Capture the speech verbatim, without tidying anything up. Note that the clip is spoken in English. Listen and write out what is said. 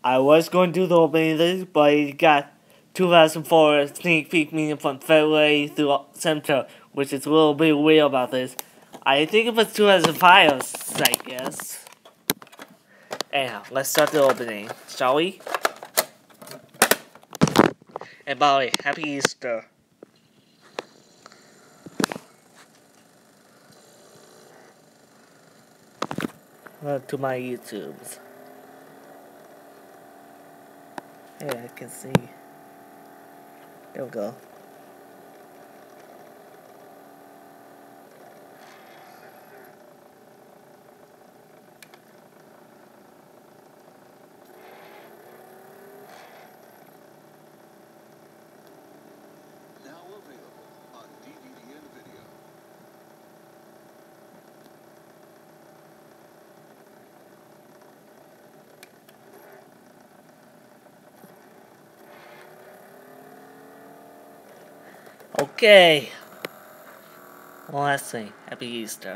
I was going to do the opening of this, but I got two thousand four sneak peek meeting from February through September, which is a little bit weird about this. I think it was two thousand five, I guess. Anyhow, let's start the opening, shall we? And by the way, Happy Easter. Uh, to my YouTubes. Hey, I can see. There we go. Now available on D V D and video. Okay. One last thing. Happy Easter.